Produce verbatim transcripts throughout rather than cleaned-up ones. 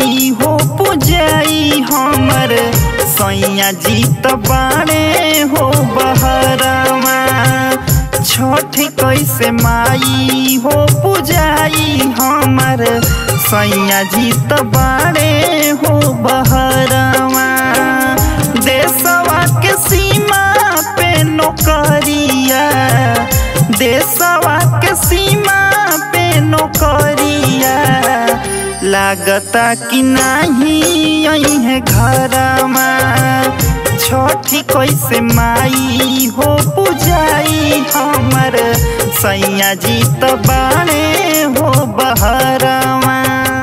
माई हो पूजाई हमर सैया जी त बाड़े हो बहरवा। छठ कैसे माई हो पूजाई हमर सैया जी त बाड़े हो बहरवा। देशवा के सीमा पे नौकरिया, देशवा के सीमा पे नौकरिया, लागता कि नहीं आई है घरमा। छठी कैसे माई हो पूजाई हमर सैया जी त बाड़े हो बहरवा।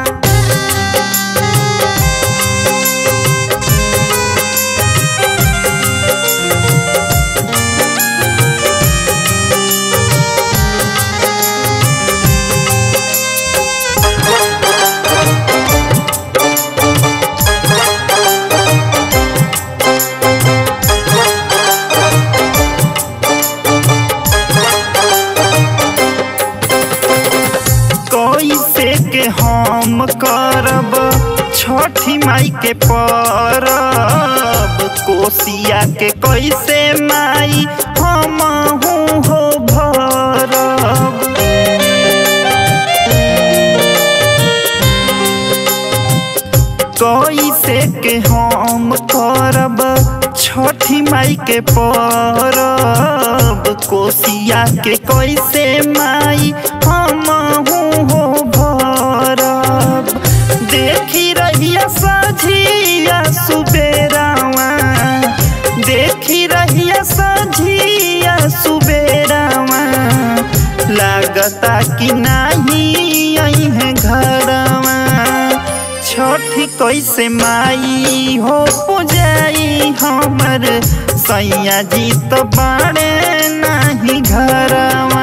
कैसे के हम करब छठी माई के परब, कोसिया के कैसे माई हम हो भरब। कैसे के हम करब छठी माई के परब, कोसिया के कैसे माई हम हो भरब। देखी रहिया सझिया सुबेरावा, देखी रहिया सझिया सुबेरावा, लागता कि नहीं आई है घरवा। छठी कैसे माई हो पूजाई हमर सैया जी त बाड़े नहीं घरवा।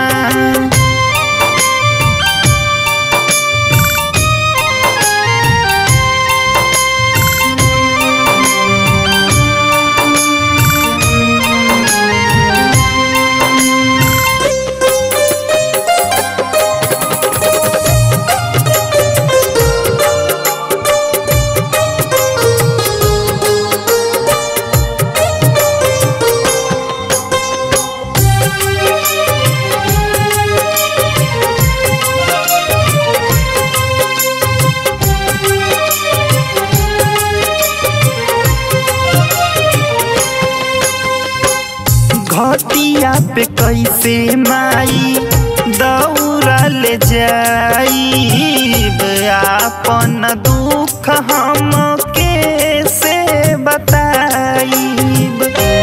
घटिया पे कैसे माई दौड़ा ले जाइब, आपन दुख हम कैसे बताइब।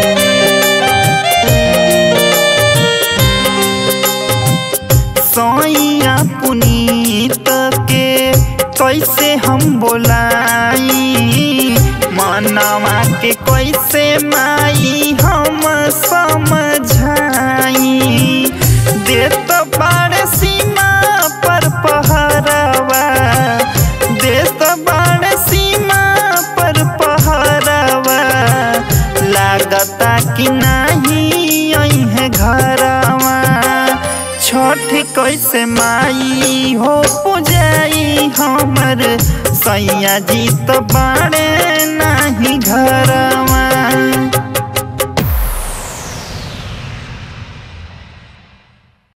सैया पुनीत के कैसे हम बोलाई, मनवा के कैसे माई हम समझाई। देत बाड़े सीमा पर पहरवा, देत बाड़े सीमा पर पहरवा, लागता कि नहीं आई है घरवा। छठ कैसे माई हो पूजाई हमर सैया जी त बाड़े नहीं घरवा।